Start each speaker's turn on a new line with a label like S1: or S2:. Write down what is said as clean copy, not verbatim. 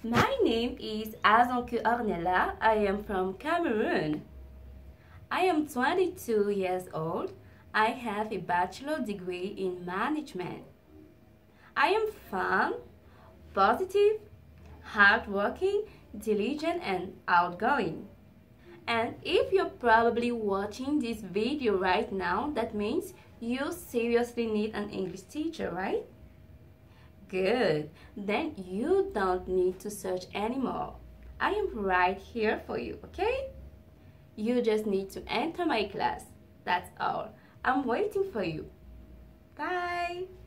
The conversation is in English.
S1: My name is Azonkeu O. I am from Cameroon. I am 22 years old. I have a bachelor degree in management. I am fun, positive, hardworking, diligent, and outgoing. And if you're probably watching this video right now, that means you seriously need an English teacher, right? Good. Then you don't need to search anymore. I am right here for you, okay? You just need to enter my class. That's all. I'm waiting for you. Bye.